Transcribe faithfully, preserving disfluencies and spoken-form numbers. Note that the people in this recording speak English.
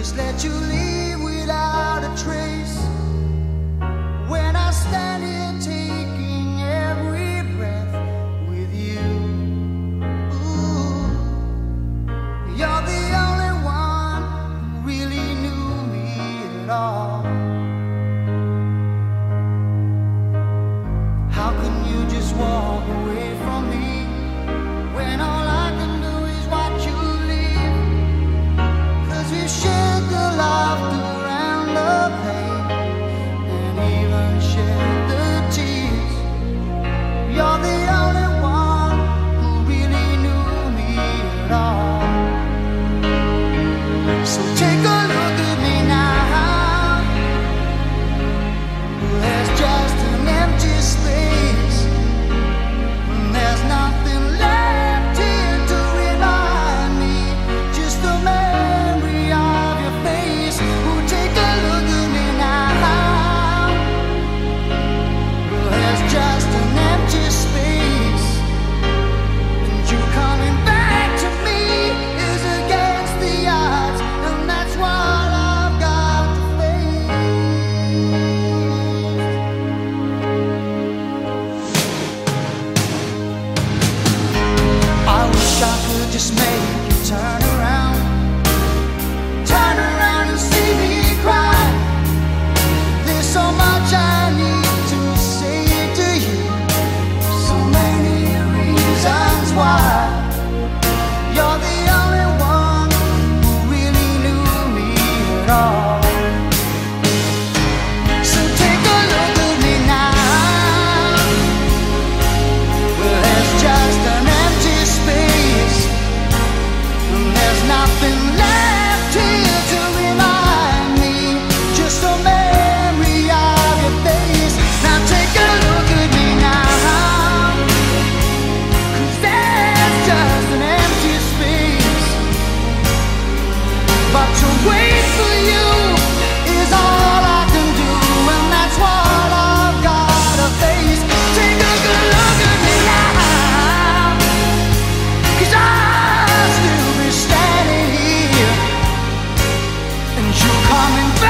just let you leave without a trace. When I stand here taking every breath with you, ooh, you're the only one who really knew me at all. How can you just walk away from me when all I can do is watch you leave? 'Cause we've shared the laughter and the pain, and even shared the tears. You're the only one who really knew me at all. So take a look at me now. There's just an empty space. There's nothing left here to remind me, just the memory of your face. Oh, take a look at me now. There's just an empty space, and you coming back to me is against the odds, and that's what I've got to face. I wish I could just make you turn around, turn around and see me cry. There's so much I need to say to you, so many reasons why. You're the only one who really knew me at all. So take a look at me now. There's just an empty space, and there's nothing left here to remind me, just a memory of your face. Now take a look at me now, 'cause there's just an empty space. But to wait for you is all I can do, and that's what I've gotta face. Take a good look at me now, 'cause I'll still be standing here, and you coming back